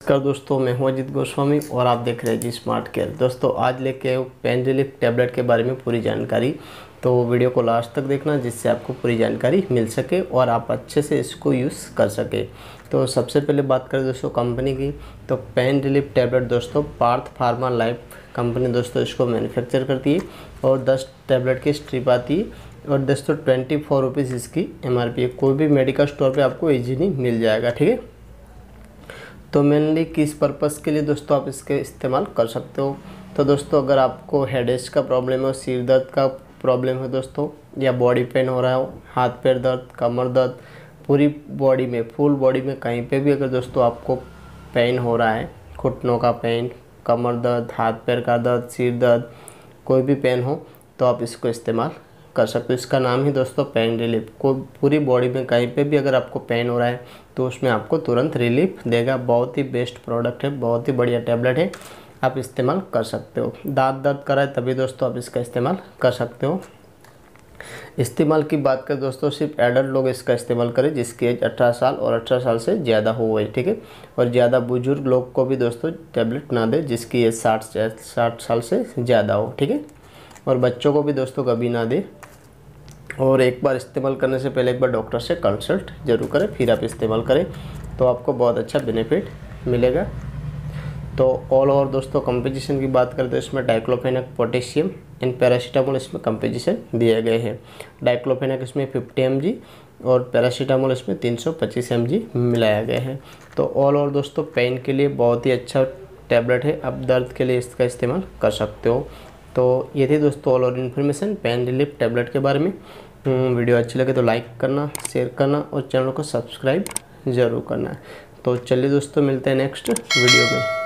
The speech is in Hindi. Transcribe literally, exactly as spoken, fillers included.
नमस्कार दोस्तों, मैं हूं अजित गोस्वामी और आप देख रहे हैं जी स्मार्ट केयर। दोस्तों आज लेके आए पेन रिलीफ टैबलेट के बारे में पूरी जानकारी, तो वीडियो को लास्ट तक देखना जिससे आपको पूरी जानकारी मिल सके और आप अच्छे से इसको यूज़ कर सके। तो सबसे पहले बात करें दोस्तों कंपनी की, तो पेन रिलीफ टैबलेट दोस्तों पार्थ फार्मा लाइफ कंपनी दोस्तों इसको मैन्युफैक्चर करती है और दस टैबलेट की स्ट्रिप आती है और दोस्तों ट्वेंटी फोर रुपीज़ इसकी एम आर पी है। कोई भी मेडिकल स्टोर पर आपको ईजीली मिल जाएगा, ठीक है। तो मेनली किस पर्पज़ के लिए दोस्तों आप इसके इस्तेमाल कर सकते हो, तो दोस्तों अगर आपको हेडेक का प्रॉब्लम है, सिर दर्द का प्रॉब्लम है दोस्तों, या बॉडी पेन हो रहा हो, हाथ पैर दर्द, कमर दर्द, पूरी बॉडी में फुल बॉडी में कहीं पे भी अगर दोस्तों आपको पेन हो रहा है, घुटनों का पेन, कमर दर्द, हाथ पैर का दर्द, सिर दर्द, कोई भी पेन हो तो आप इसको इस्तेमाल कर सकते हो। इसका नाम ही दोस्तों पेन रिलीफ। को पूरी बॉडी में कहीं पे भी अगर आपको पेन हो रहा है तो उसमें आपको तुरंत रिलीफ देगा। बहुत ही बेस्ट प्रोडक्ट है, बहुत ही बढ़िया टैबलेट है, आप इस्तेमाल कर सकते हो। दांत दर्द कराए तभी दोस्तों आप इसका इस्तेमाल कर सकते हो। इस्तेमाल की बात करें दोस्तों, सिर्फ एडल्ट लोग इसका इस्तेमाल करें जिसकी एज अठारह साल और अठारह साल से ज़्यादा हो गई, ठीक है। और ज़्यादा बुजुर्ग लोग को भी दोस्तों टैबलेट ना दे जिसकी एज साठ साठ साल से ज़्यादा हो, ठीक है। और बच्चों को भी दोस्तों कभी ना दे। और एक बार इस्तेमाल करने से पहले एक बार डॉक्टर से कंसल्ट जरूर करें, फिर आप इस्तेमाल करें तो आपको बहुत अच्छा बेनिफिट मिलेगा। तो ऑल ओवर दोस्तों कंपोजिशन की बात करते हैं, इसमें डाइक्लोफेनेक, पोटेशियम एंड पैरासीटामोल इसमें कंपोजिशन दिए गए हैं। डाइक्लोफेनेक इसमें फिफ्टी एम जी और पैरासीटामोल इसमें तीन सौ पच्चीस एम जी मिलाया गया है। तो ऑल ओवर दोस्तों पेन के लिए बहुत ही अच्छा टैबलेट है, आप दर्द के लिए इसका इस्तेमाल कर सकते हो। तो ये थी दोस्तों all over information pain relief tablet के बारे में। वीडियो अच्छी लगे तो लाइक करना, शेयर करना और चैनल को सब्सक्राइब ज़रूर करना। तो चलिए दोस्तों मिलते हैं नेक्स्ट वीडियो में।